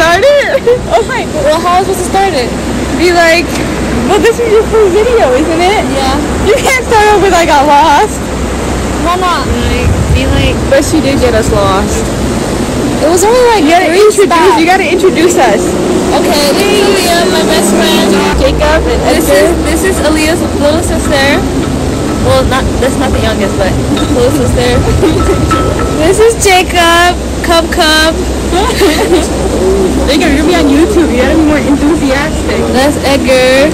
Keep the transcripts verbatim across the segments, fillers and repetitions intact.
start it? Oh my, well, how am I supposed to start it? Be like, well, this is your first video, isn't it? Yeah. You can't start off with I got lost. Why not? Like, be like, but she did get us lost. It was only like you gotta introduce. Spots. You gotta introduce us. Okay, this is Aaliyah, my best friend. Jacob and Edgar. This is this is Aaliyah's little sister. Well, not that's not the youngest, but little sister. This is Jacob, Cub Cub. Jacob, you're gonna be on YouTube. You gotta be more enthusiastic. That's Edgar.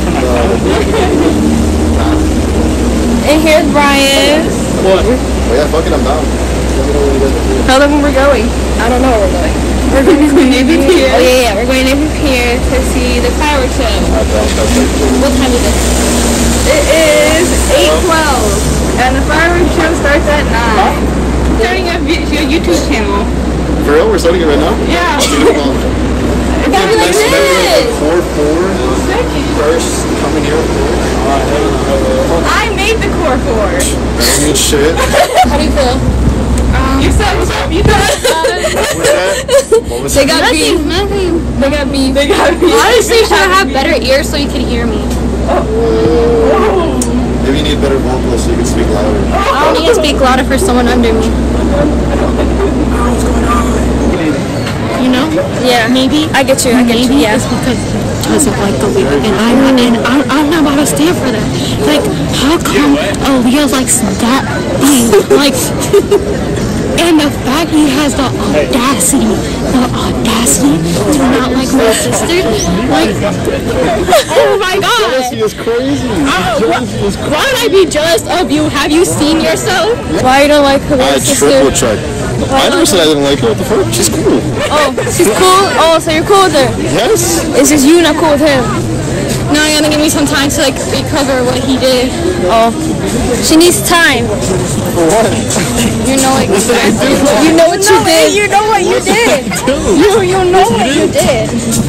And here's Brayan. What? Oh yeah, fuck it, I'm down. Tell them where we're going. I don't know where we're going. We're going to Navy Pier. Oh yeah, yeah, we're going to Navy Pier to see the fireworks show. What time is it? It is eight twelve, and the fireworks show starts at nine. Huh? Starting a, a YouTube channel. For real? We're starting it right now? Yeah. It's gotta be like this. Four, four. First, coming here. I made the core four. That means shit. How do you feel? Um, you said what's up? You What was They got beef. They got beef. They got beef. Honestly, you should have better ears so you can hear me. Oh. Maybe you need better vocals so you can speak louder. I don't need to speak louder for someone under me. What's going on? You know? Yeah. Maybe. I get you. I get maybe you. Yeah. It's because he doesn't like Aaliyah, and I'm and I'm, I'm not about to stand for that. Like, how come Aaliyah likes that thing? Like, and the fact he has the audacity, the audacity to not like my sister. Like, oh my God. Jealousy is crazy. Oh, Jealousy is crazy. why would I be jealous of you? Have you seen yourself? Why you don't like her I sister? triple checked. I never said I didn't like her. What the fuck? She's cool. Oh, she's cool? Oh, so you're cool with her? Yes. It's just you not cool with him. No, you're gonna give me some time to like recover what he did. Oh. She needs time. For what? You know it. You know what you did. You know what you did. You you know what you did.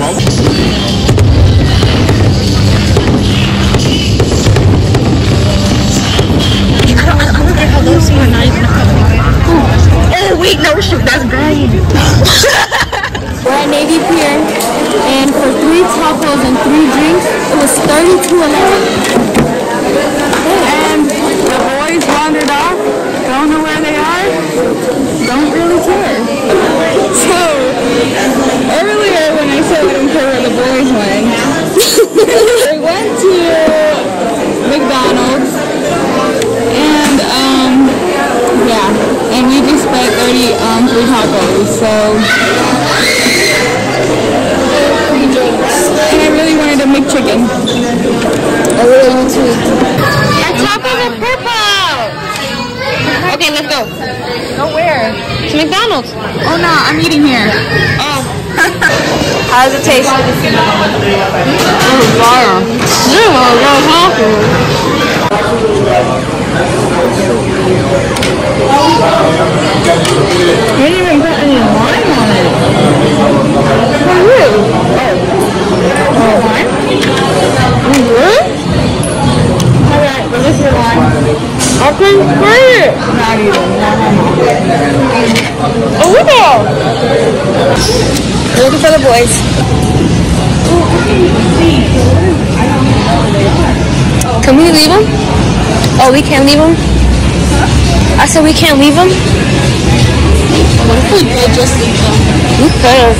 Oh wait, no shoot, that's Brayan. We're at Navy Pier, and for three tacos and three drinks, it was thirty-two eleven. And the boys wandered off, don't know where they are, don't really care. So, earlier when I said I didn't care where the boys went, they went to McDonald's, and um, yeah, and we just spent thirty um three tacos, so. And I really wanted a McChicken. I really want to. Our tacos are purple. Okay, let's go. Go where? To McDonald's. Oh no, I'm eating here. Oh. How does it taste? Oh, fire. You didn't even put any lime on it. For you? Oh. Oh, lime? Really? Alright, well, this is your lime. Okay, great. Not even. Oh, look at We're looking for the boys. Can we leave them? Oh, we can't leave them? I said we can't leave them? What if we could just leave them? We could have.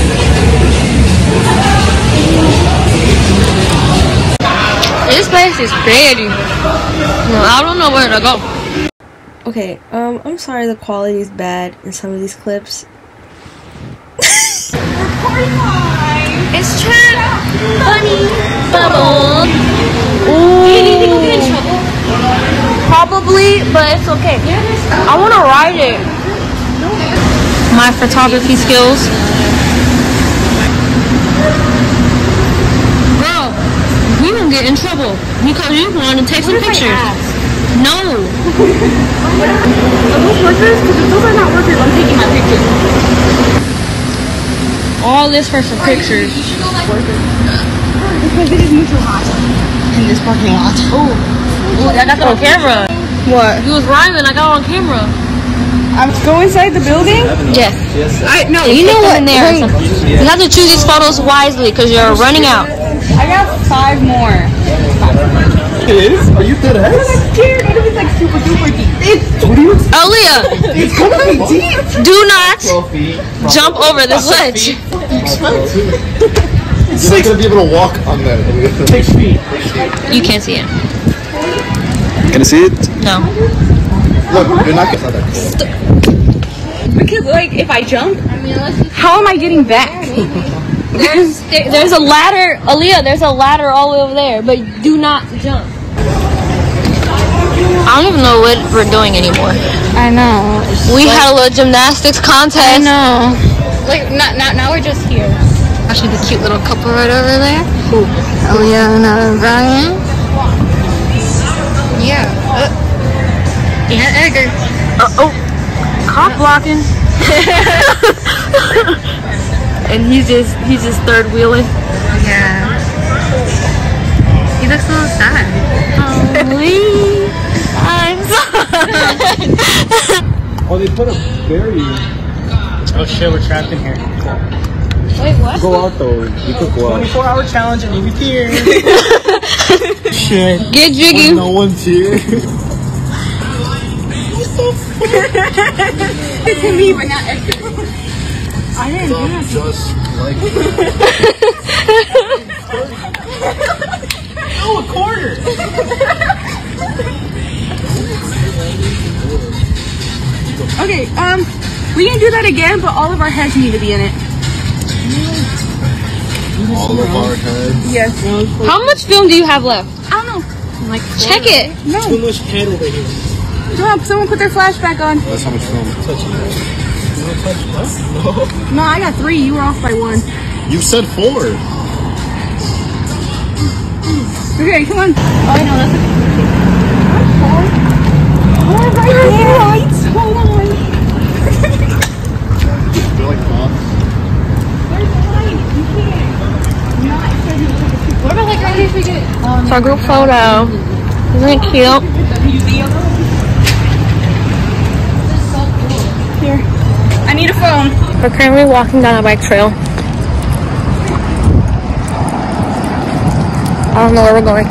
This place is pretty. I don't know where to go. Okay, um, I'm sorry the quality is bad in some of these clips. It's true. Funny bubble. Ooh. Do you think we'll get in trouble? Probably, but it's okay. I want to ride it. My photography skills. Bro, we won't get in trouble because you want to take some pictures. No. Are those workers? Because if those are not workers, I'm taking my pictures. All this for some pictures. Because it is neutral hot in this parking lot. Oh, I got that on camera. What? You was rhyming, I got on camera. I'm go inside the building? Yes. I no. You know what? In there. You have to choose these photos wisely because you're running out. I got five more. It is? Are you dead ass? I'm scared. What if it's like super duper deep? It's What are you? Aaliyah, it's gonna be deep. do not jump over this ledge. You're not gonna be able to walk on that. Six feet. You can't see it. Can I see it? No. Look, you're not gonna. Because like if I jump, how am I getting back? There's there, there's a ladder, Aaliyah. There's a ladder all the way over there, but do not jump. I don't even know what we're doing anymore. I know. We had a little gymnastics contest. I know. Like not now, now we're just here. Actually, the cute little couple right over there. Aaliyah and uh, Brayan. Yeah. Uh, yeah, Edgar. Uh, oh, cop blocking. And he's just he's just third wheeling. Yeah. He looks a little sad. Holy, I'm sorry. Oh, they put a barrier. Oh shit, we're trapped in here. Wait, what? Go out though. You could go out. twenty-four hour challenge and leave it here. Shit. Get jiggy. No one's here. It's me, but not Edgar. I didn't do that. Just like. Oh, a quarter. Okay, um, we can do that again, but all of our heads need to be in it. All of our heads. Yes. How much film do you have left? I don't know. Like Check it. No. Too much head over here. Come on, someone put their flashback on. That's how much film. No, I got three. You were off by one. You said four. Okay, come on. Oh, I know that's a Oh, right there. Lights. Hold on. They're like moths. Where's the light? You can't. Not What about like right here if we get it's our group photo? Isn't it cute? Here. I need a phone. We're currently walking down a bike trail. I don't know where we're going.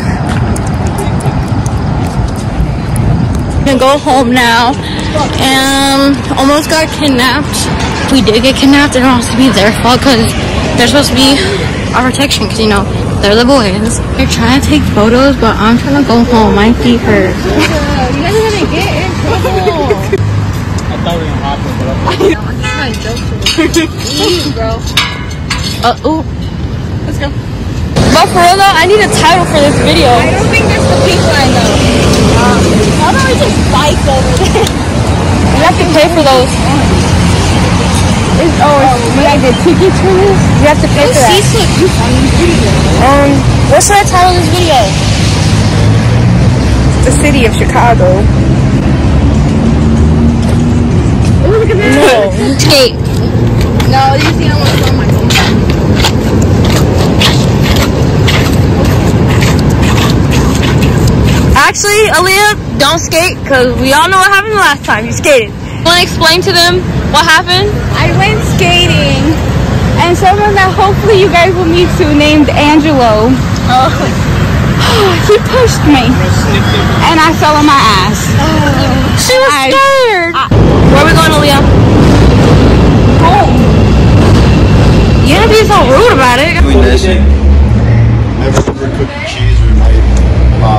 We're gonna go home now. And almost got kidnapped. We did get kidnapped. It don't have to be their fault because they're supposed to be our protection because, you know, they're the boys. They're trying to take photos, but I'm trying to go home. My feet hurt. You guys are gonna get in trouble. I thought we were gonna hop it, but bro. Uh, ooh. Let's go. But for real though, I need a title for this video. I don't think that's the pink line though. Um, how about we just bike over there? You have to pay for those. Is, oh, we gotta get tickets for this? You have to pay for that. Um, what should I title this video? The city of Chicago. Oh, look at that. No. Skate. No, you see, I want to film my phone. Actually, Aaliyah, don't skate because we all know what happened the last time you skated. Want to explain to them what happened? I went skating, and someone that hopefully you guys will meet soon named Angelo. Oh. He pushed me, and I fell on my ass. She was I- scared. I- Where are we going, Aaliyah? Home. You can't be so rude about it. Doing that shit. Never overcooked cheese or my mom.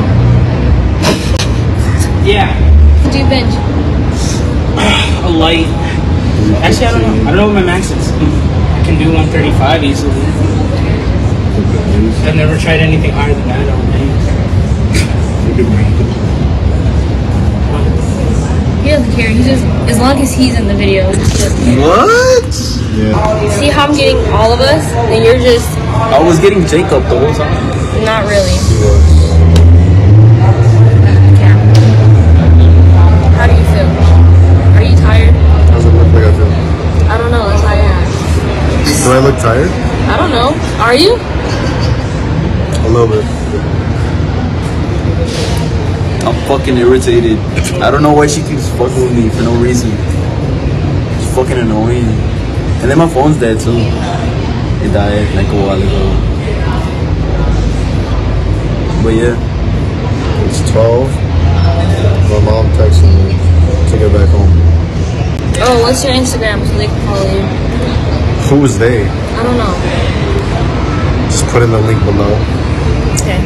yeah, Do you binge? a light. Actually, I don't know. I don't know what my max is. I can do one thirty-five easily. I've never tried anything higher than that. I don't think. He doesn't care. He's just, as long as he's in the video, he doesn't care. What? Yeah. See how I'm getting all of us? And you're just I was getting Jakob the whole time. not really. How do you feel? Are you tired? How does it look like I feel? I don't know. That's how I ask. Do I look tired? I don't know. Are you? A little bit. I'm fucking irritated. I don't know why she keeps fucking with me for no reason. fucking annoying. And then my phone's dead too. It died like a while ago. But yeah. It's twelve. My mom texted me to get back home. Oh, what's your Instagram so they can follow you? Who's they? I don't know. Just put in the link below. Okay.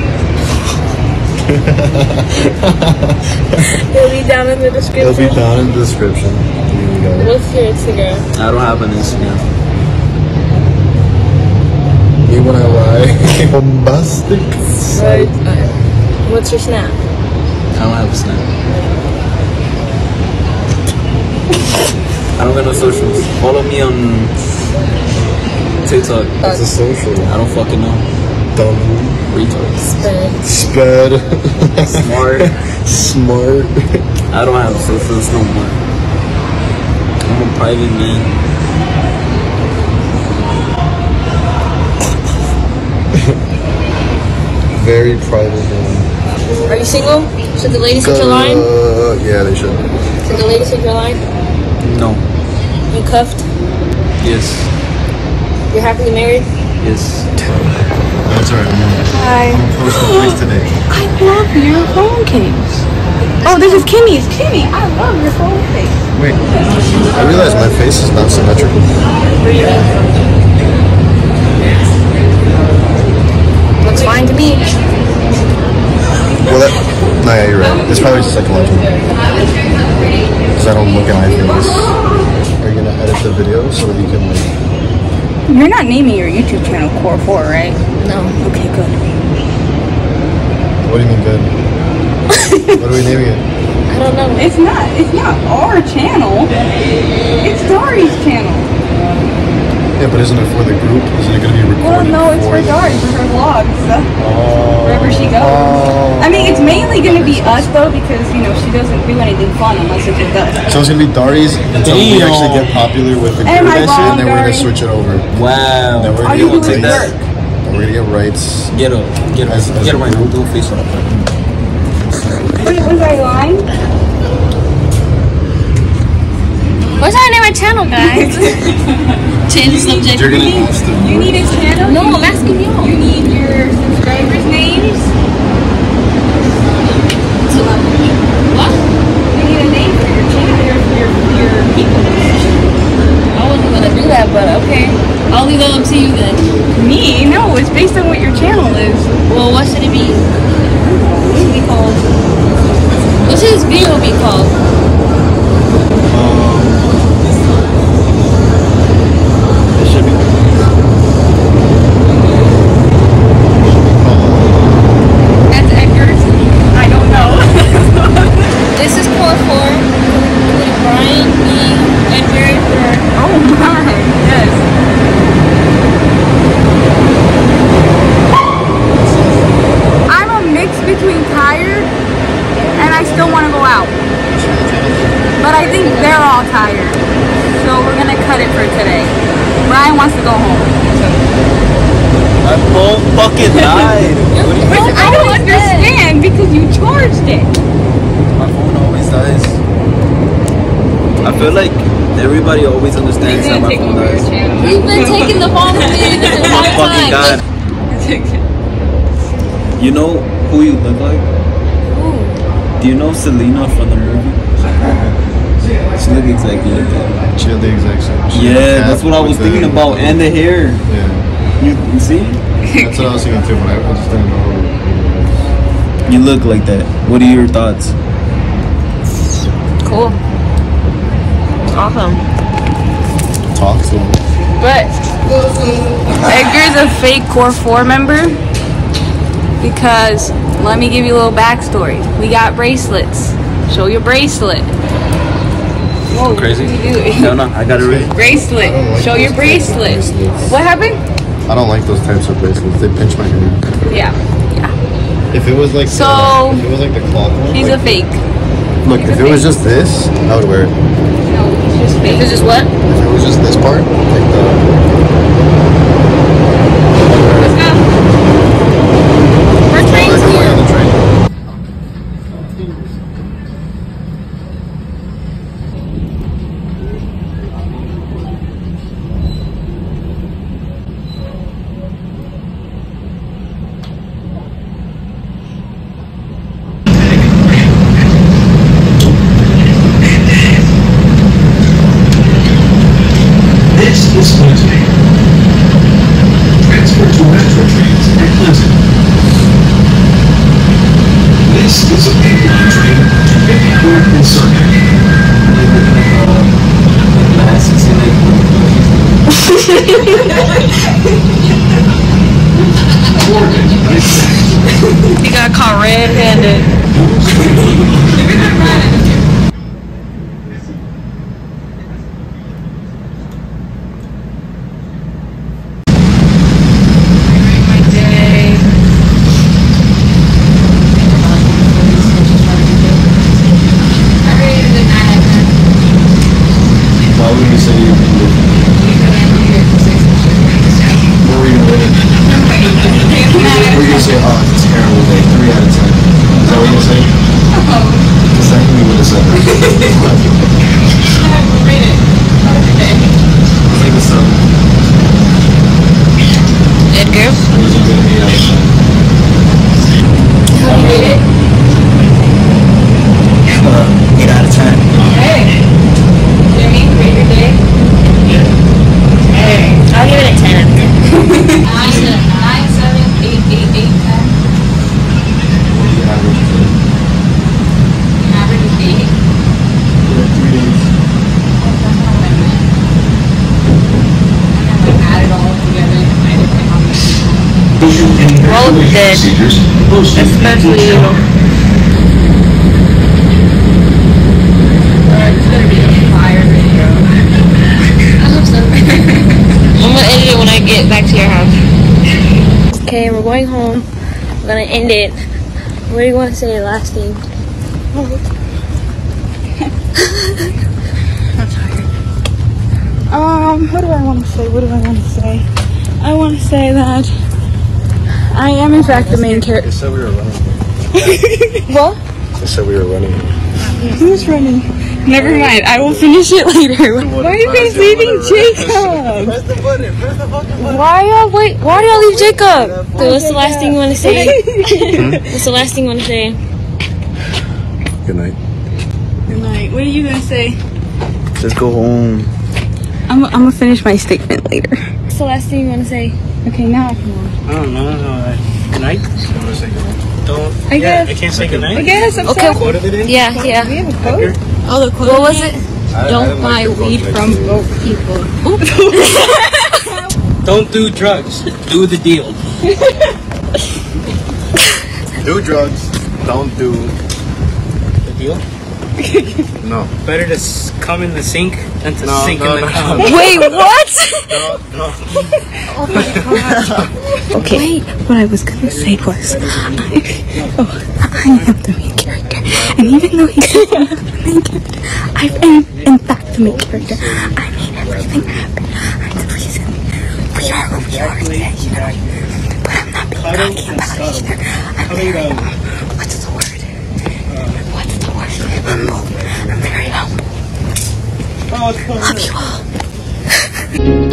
It'll be down in the description. It'll be down in the description. Here you go. What's your Instagram? I don't have an Instagram. Me when I lie. Bombastic. Right. Uh, what's your Snap? I don't have a Snap. I don't got no socials. Follow me on TikTok. That's a social. I don't fucking know. Dumb. Retard. Sped. Sped. Smart. Smart. I don't have socials no more. I'm a private man. Very private man. Are you single? Should the ladies hit your line? Uh, yeah, they should. Should the ladies hit your line? No. You cuffed? Yes. You're happily married? Yes. That's alright. Hi. I'm posting place today. I love your phone case. Oh, this is Kimmy's. Kimmy, I love your phone case. Wait, I realize my face is not symmetrical. Looks fine to me. Well, that, no, yeah, you're right. It's probably psychological. Because I don't look at my face. Are you gonna edit the video so that you can like? You're not naming your YouTube channel Core four, right? No. Okay, good. What do you mean good? What are we naming it? I don't know. It's not. It's not our channel. It's Dari's channel. Yeah, but isn't it for the group? Isn't it gonna be Well, recorded? no, it's for the- Dari, for her vlogs. So Oh. wherever she goes. Oh. I mean, it's mainly gonna be us though, because you know she doesn't do anything fun unless it's with us. So it's gonna be Dari's until we Damn. actually get popular with the And group, my and mom, then we're gonna Dari. switch it over. Wow. Then we're All gonna you get do is rights. work. Then we're gonna get rights. Get up. Get up. As- as Get a up right now. group. Do a face up. Wait, was I lying? What's our name of channel, guys? Change the subject. You're gonna ask them. You need a channel? No, I'm asking you. You need your subscribers' names? What? You need a name for your channel, your, your, your people. I wasn't gonna do that, but okay. I'll leave that up to you then. Me? No, it's based on what your channel is. Well, what should it be? What should it be called? What should this video be called? Um, it should be. That's Edgar's. I don't know. This is core four. Including Brayan, me, Edgar, or Oh my, yes. I'm a mix between tired and I still want to go out. But I think they're all tired. So we're going to cut it for today. Brayan wants to go home. My phone fucking died. Which I don't understand because you charged it. My phone always dies. I feel like everybody always understands how my phone dies. You've been taking the phone from me this Oh entire fucking time. god. You know who you look like? Do you know Selena from the movie? She look exactly like that. She had the exact same. She had a Yeah, cap that's what I was with the- thinking about. And the hair. Yeah, You, you see? that's what I was thinking too, but I I just didn't know who it was. You look like that. What are your thoughts? Cool. Awesome. Talk to him. But Edgar's a fake Core four member because, let me give you a little backstory. We got bracelets. Show your bracelet. Whoa, Crazy? what are you doing? No, no, I got it right. Bracelet. like Show your those types of bracelet. bracelets. What happened? I don't like those types of bracelets. They pinch my hand. Yeah. Yeah. If it was like So, the, if it was like the cloth one, He's like, a fake. look, he's if a it was fake. just this, I would wear it. No, he's just fake. This is what? If it was just this part, like the. Let's go. We're trains Like the one here. on the train. He got caught red-handed. Edgar? eight out of ten. Hey. Jimmy, rate your day? Hey. I'll give it a ten. nine, seven, eight, eight, eight, ten. What's the average day? The average is eight. Yeah, three days. That's not what I meant. I never add it all together. I didn't think how much people. Well, good. Especially you. It's gonna be a fire video. I hope so. I'm gonna end it when I get back to your house. Okay, we're going home. We're gonna end it. What do you want to say last thing? I'm tired. Um, what do I want to say? What do I want to say? I want to say that I am in fact the main character. They said we were running. What? They said we were running. Who's running? Never mind. I will finish it later. Why are you guys leaving Jacob? Press the button. Press the fucking button. Why y'all wait? Why do y'all leave Jacob? So what's the last thing you want to say? What's the last thing you want to say? Good night. Good night. What are you gonna say? Just go home. I'm, I'm gonna finish my statement later. What's the last thing you want to say? Okay, now I can watch. I don't know. Uh, good night. Don't. I yeah, guess. I can't say good night. I guess. I'm Okay. sorry. What of it in? Yeah, We yeah. have a code? Oh, the what was it? I, I Don't didn't buy like the weed book from next to broke people. Don't do drugs. Do the deal. it. Do drugs. Don't do. The deal? No. Better to s- come in the sink than to No, sink no, in the no. cum. Wait, what? No, no. Okay. Wait, what I was gonna say was, I, oh, I am the main character, and even though he's not the main character, I am in fact the main character. I made everything happen. I'm the reason we are who we are today, you know. But I'm not being cocky about it either. I'm very, uh, what's the word? What's the word? Humble. I'm very humble. Love you all.